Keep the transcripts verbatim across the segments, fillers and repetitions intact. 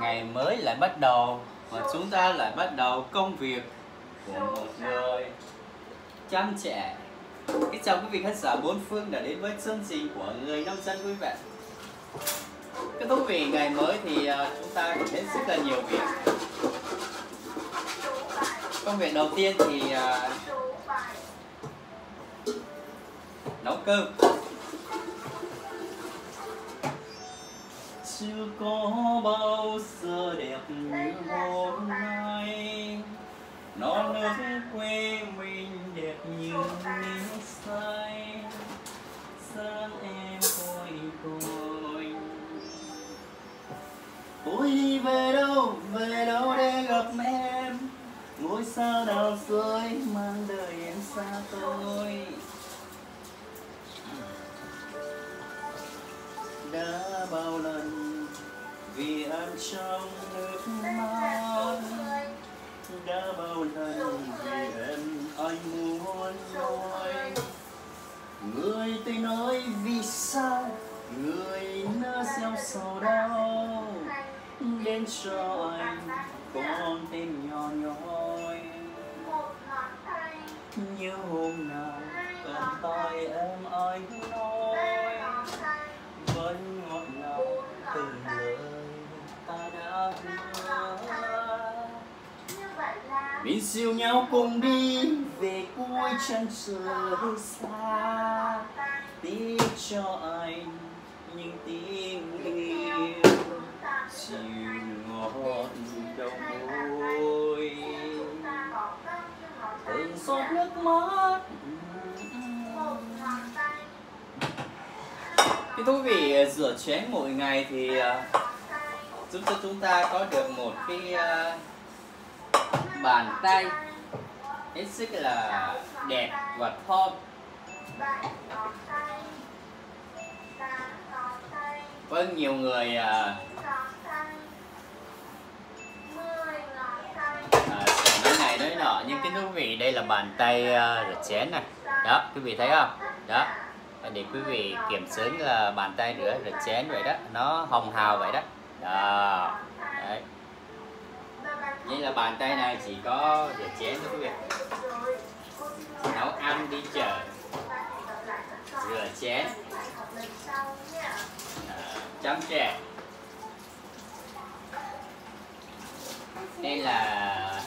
ngày mới lại bắt đầu và chúng ta lại bắt đầu công việc của một người chăm trẻ. Kính chào quý vị khán giả bốn phương đã đến với chương trình của Người Nông Dân Vui Vẻ. Cái thú vị ngày mới thì chúng ta có hết rất là nhiều việc. Công việc đầu tiên thì nấu cơm. Chưa có bao giờ đẹp như hôm nay, non nước quê mình đẹp như nắng say, sáng em ôi tôi. Tôi đi về đâu, về đâu để gặp em, ngôi sao đào rơi mang đời em xa tôi. Đã bao lần vì ăn trong nước mắt, đã bao lần vì em anh muốn nói. Người tôi nói vì sao người nỡ gieo sầu đau đến cho anh con tim nhỏ nhói. Như hôm nào còn tay em anh nói vẫn ngọt ngào từ lời ta đã hứa. Mình siêu nhau cùng đi về cuối chân trời xa, tiếc cho anh những tiếng yêu chiều ngọt đầu môi, từng giọt nước mắt. Cái thú vị rửa chén mỗi ngày thì uh, giúp cho chúng ta có được một cái uh, bàn tay hết sức là đẹp và thon. Vâng, nhiều người uh, uh, nói này nói nọ, nhưng cái thú vị đây là bàn tay uh, rửa chén này. Đó, quý vị thấy không? Đó, để quý vị kiểm chứng là bàn tay rửa rửa chén vậy đó, nó hồng hào vậy đó. Đó. Đấy. Như là bàn tay này chỉ có rửa chén thôi quý vị. Nấu ăn, đi chợ, rửa chén, à, chăm trẻ. Nên là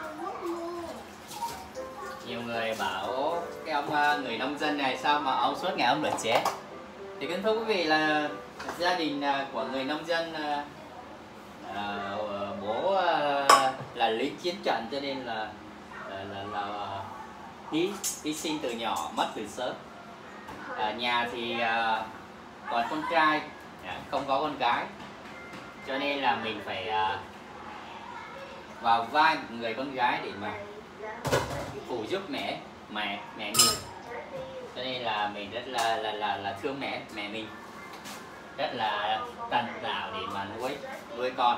nhiều người bảo cái ông người nông dân này sao mà ông suốt ngày ông rửa chén. Thì kính thưa quý vị là gia đình của người nông dân, à, bố là lính chiến trận cho nên là là, là, là hy, hy sinh từ nhỏ, mất từ sớm. À, nhà thì à, còn con trai, không có con gái, cho nên là mình phải à, vào vai người con gái để mà phụ giúp mẹ mẹ mẹ mình. Cho nên là mình rất là là là, là thương mẹ mẹ mình, rất là tận tạo để mà nuôi nuôi con.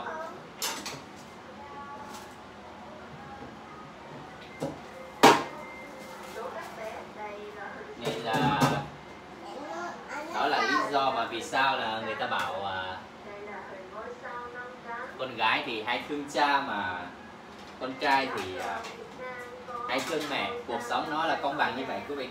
Nên là đó là lý do mà vì sao là người ta bảo à, con gái thì hay thương cha mà con trai thì à, hay thương mẹ. Cuộc sống nó là công bằng như vậy quý vị.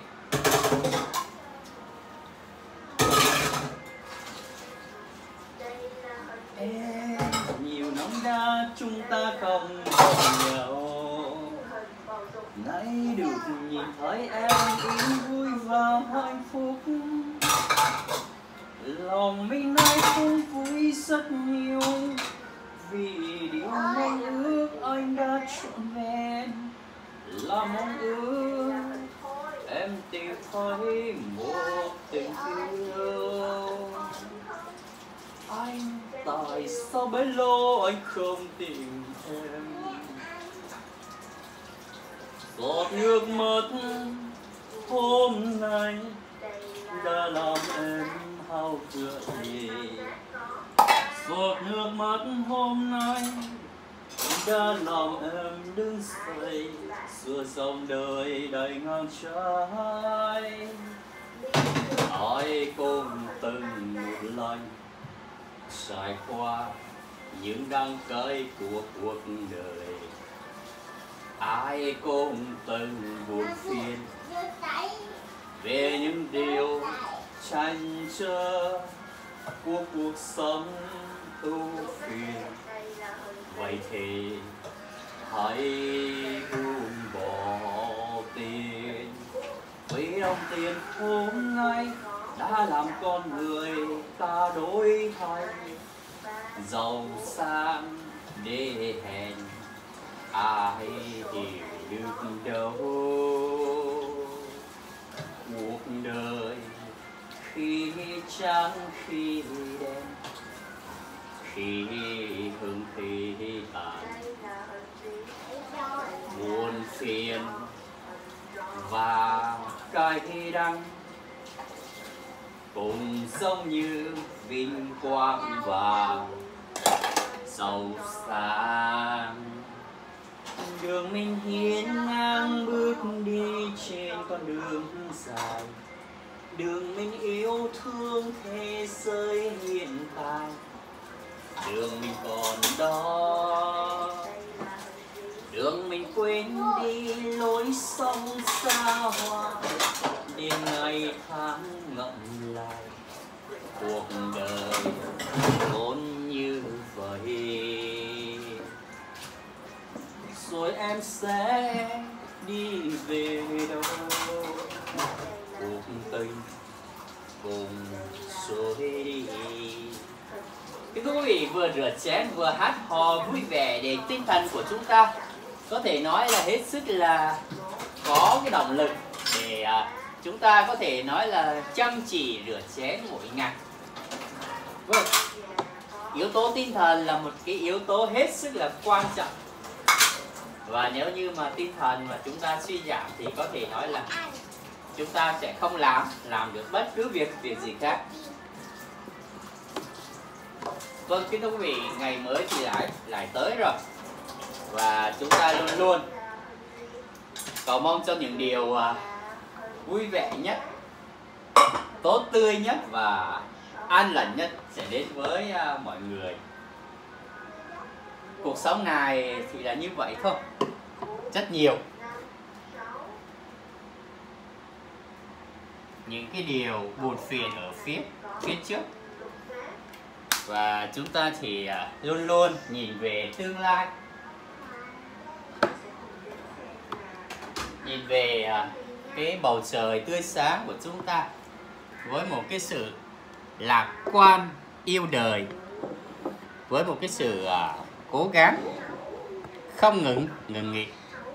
Em nhiều năm đã chúng ta không gặp nhau, nay được nhìn thấy em yên vui và hạnh phúc, lòng mình nay cũng vui rất nhiều, vì điều mong ước anh đã trọn vẹn là mong ước em tìm thấy một tình yêu. Anh tại sao bấy lâu anh không tìm em, giọt nước mắt hôm nay đã làm em hao gợi gì. Giọt nước mắt hôm nay đã làm em đứng dậy, xưa dòng đời đầy ngang trái. Ai cũng từng một lần trải qua những đắng cay của cuộc đời. Ai cũng từng buồn phiền về những điều trăn trở của cuộc sống ưu phiền. Vậy thì hãy buông bỏ tiền, vì đồng tiền hôm nay đã làm con người ta đổi thay. Giàu sang để hèn ai hiểu được đâu. Cuộc đời khi trắng khi đen, khi hưng khi tàn, buồn phiền và cay đắng cùng giống như vinh quang và giàu sang. Đường mình hiên ngang bước đi trên con đường dài, đường mình yêu thương thế giới hiện tại. Đường mình còn đó, đường mình quên đi lối sông xa hoa, đến ngày tháng ngậm lại cuộc đời vốn như vậy. Rồi em sẽ đi về đâu, cuộc tình cùng xuôi đi. Kính thưa quý vị, vừa rửa chén vừa hát hò vui vẻ để tinh thần của chúng ta có thể nói là hết sức là có cái động lực để uh, chúng ta có thể nói là chăm chỉ rửa chén mỗi ngày. Vâng, yếu tố tinh thần là một cái yếu tố hết sức là quan trọng. Và nếu như mà tinh thần mà chúng ta suy giảm thì có thể nói là chúng ta sẽ không làm làm được bất cứ việc việc gì khác. Vâng, kính thưa quý vị, ngày mới thì lại lại tới rồi, và chúng ta luôn luôn cầu mong cho những điều uh, vui vẻ nhất, tốt tươi nhất và an lành nhất sẽ đến với uh, mọi người. Cuộc sống này thì là như vậy thôi, rất nhiều những cái điều buồn phiền ở phía phía trước, và chúng ta thì uh, luôn luôn nhìn về tương lai, nhìn về uh, cái bầu trời tươi sáng của chúng ta với một cái sự lạc quan yêu đời, với một cái sự uh, cố gắng không ngừng ngừng nghỉ.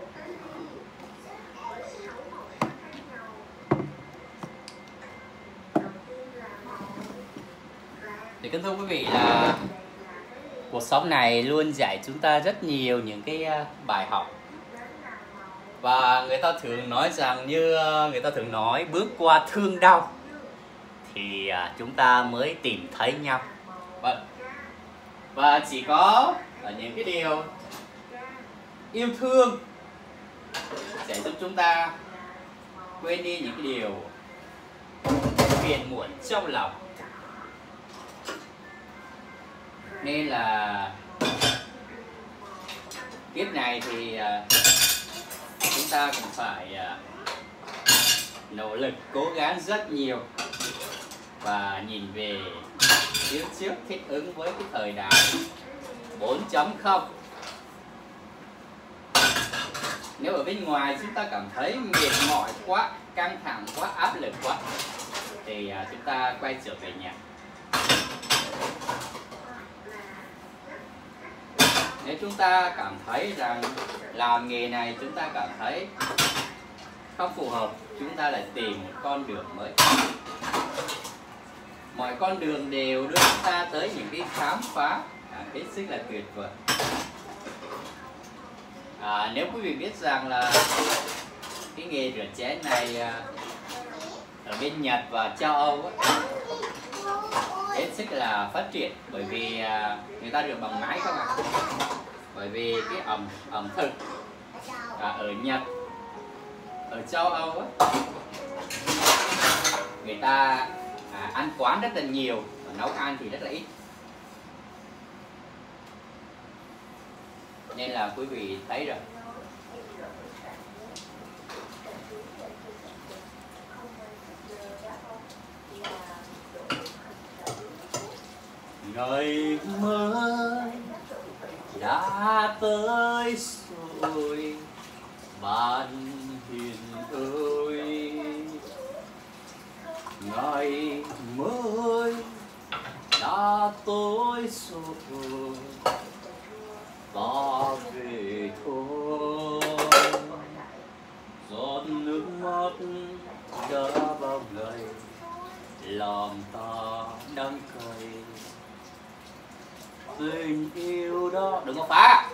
Thì kính thưa quý vị, là cuộc sống này luôn dạy chúng ta rất nhiều những cái bài học. Và người ta thường nói rằng, như người ta thường nói, bước qua thương đau thì chúng ta mới tìm thấy nhau. Vâng. Và chỉ có ở những cái điều yêu thương sẽ giúp chúng ta quên đi những cái điều phiền muộn trong lòng. Nên là kiếp này thì chúng ta cũng phải nỗ lực cố gắng rất nhiều và nhìn về phía trước, thích ứng với cái thời đại bốn chấm không. Nếu ở bên ngoài chúng ta cảm thấy mệt mỏi quá, căng thẳng quá, áp lực quá, thì chúng ta quay trở về nhà. Nếu chúng ta cảm thấy rằng làm nghề này chúng ta cảm thấy không phù hợp, chúng ta lại tìm một con đường mới. Mọi con đường đều đưa chúng ta tới những cái khám phá à, hết sức là tuyệt vời. À, nếu quý vị biết rằng là cái nghề rửa chén này à, ở bên Nhật và châu Âu á, hết sức là phát triển, bởi vì à, người ta rửa bằng máy không ạ? À? Bởi vì cái ẩm ẩm thực à, ở Nhật, ở châu Âu á, người ta à, ăn quán rất là nhiều và nấu ăn thì rất là ít. Nên là quý vị thấy rồi. Ngày mới đã tới rồi bạn hiền ơi, ngày mới đã tới rồi ta về thôi. Giọt nước mắt đã bao ngày làm ta đắng cay, tình yêu đó đừng có phá.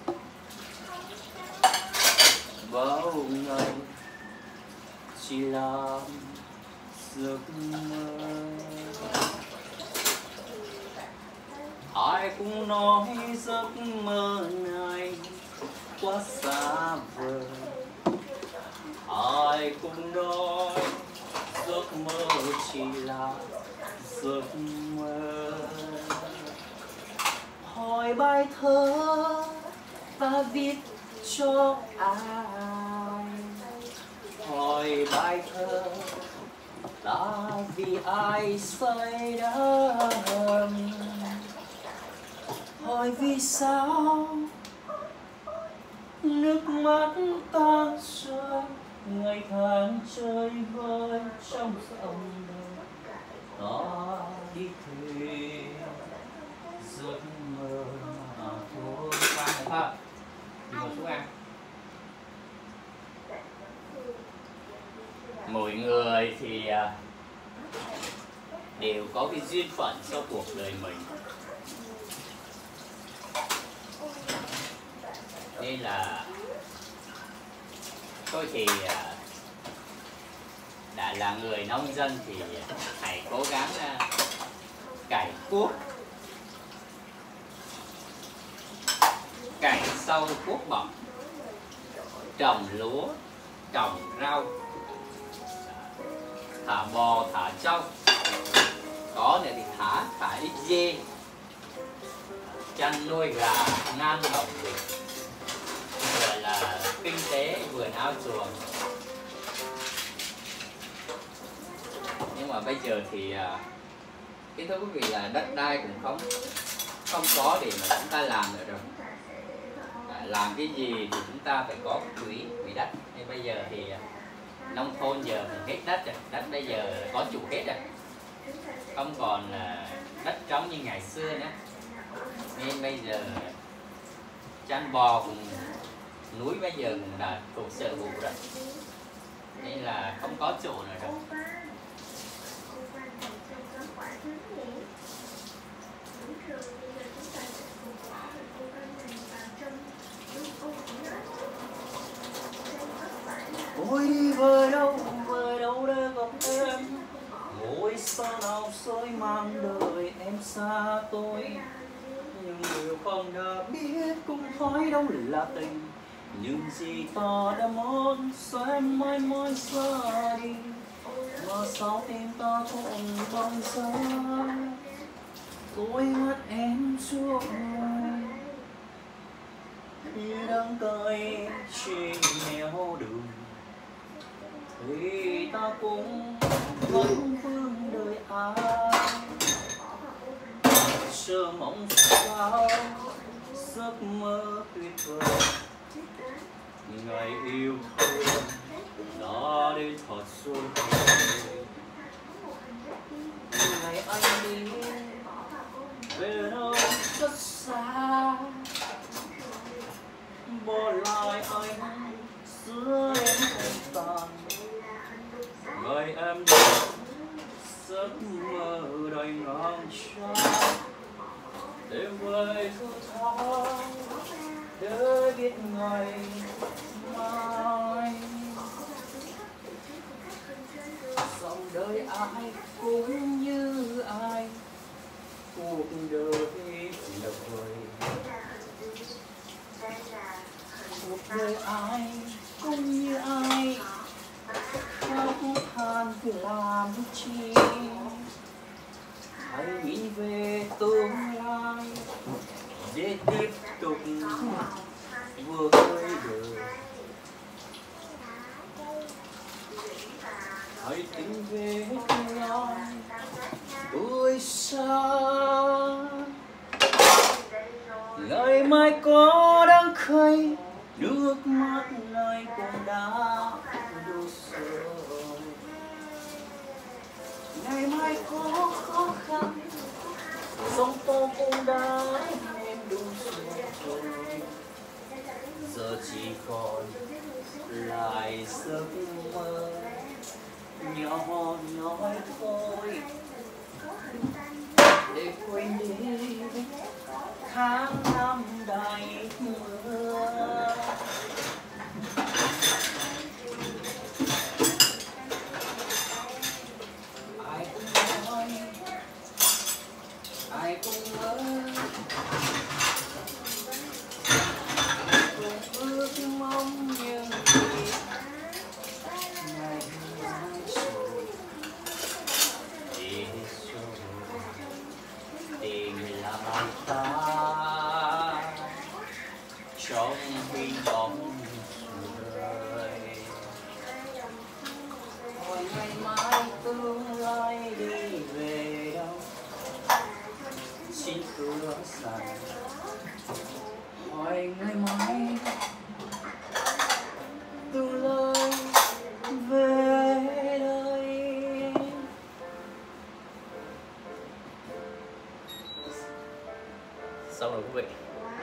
Bao ngày chỉ làm giấc mơ, ai cũng nói giấc mơ này quá xa vời, ai cũng nói giấc mơ chỉ là giấc mơ. Hỏi bài thơ ta viết cho ai, hỏi bài thơ ta vì ai say đắm, hỏi vì sao nước mắt ta rơi ngày tháng chơi vơi trong dòng đời. Ta đi thuê giấc mơ mà thôi. Khoan thôi, đi ngồi xuống ăn. Mỗi người thì đều có cái duyên phận cho cuộc đời mình, nên là tôi thì đã là người nông dân thì hãy cố gắng cày cuốc, cày sâu cuốc bọc, trồng lúa, trồng rau, thả bò, thả trâu, có nữa thì thả thả ít dê, chăn nuôi gà, ngan lồng vịt, gọi là kinh tế vườn ao chuồng. Nhưng mà bây giờ thì kính thưa quý vị là đất đai cũng không không có để mà chúng ta làm nữa rồi. Làm cái gì thì chúng ta phải có quỹ quỹ đất. Nên bây giờ thì nông thôn giờ mình hết đất rồi, đất bây giờ có chủ hết rồi, không còn đất trống như ngày xưa nữa. Nên bây giờ chăn bò cùng núi bây giờ cũng đã thuộc sở hữu rồi, nên là không có chỗ nữa rồi. Ôi đi về đâu, về đâu để gặp em, ngôi sao nào soi mang đời em xa tôi. Nhưng điều không đã biết cũng thấy đâu là tình, nhưng gì ta đã muốn sao em mãi mãi xa đi, mà sao tim ta không băng giá. Tôi mất em suốt ngày khi đang cay trên nẻo đường, thì ta cũng vẫn vương đời ai, chờ mong sao giấc mơ tuyệt vời. Ngày yêu thương đã đến thật rồi, ngày anh đi về đâu rất xa, bỏ lại anh giữa em không tàn. Ngày em đi giấc mơ đầy ngang trái, đêm về thơ tháng để biết ngày mai. Dòng đời ai cũng như ai, cuộc đời là vời. Cuộc đời ai cũng như ai, khóc than cứ làm chi. Hãy nghĩ về tương lai để tiếp tục với đời. Hãy tìm về nhau đôi xa, ngày mai có đắng cay, nước mắt này cũng đã đủ rồi. Ngày mai có khó khăn, sóng to cũng đã nên đủ rồi. Giờ chỉ còn lại giấc mơ nhỏ nhói thôi, để quên đi tháng năm đầy mưa. Ai cũng nói, ai cũng ngỡ, cũng ước mong những gì ngày mai rồi, để rồi tìm lại ta trong huy bóng trời. Hỏi ngày mai tương lai đi về đâu, xin hứa rằng hỏi ngày mai tương lai về đây. Xong rồi quý vị.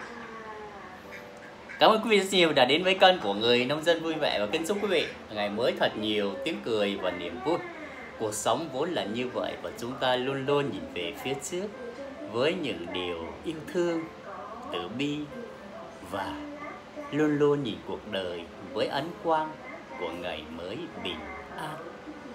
Cảm ơn quý vị rất nhiều đã đến với kênh của Người Nông Dân Vui Vẻ, và kính chúc quý vị ngày mới thật nhiều tiếng cười và niềm vui. Cuộc sống vốn là như vậy, và chúng ta luôn luôn nhìn về phía trước với những điều yêu thương, từ bi, và luôn luôn nhìn cuộc đời với ánh quang của ngày mới bình an.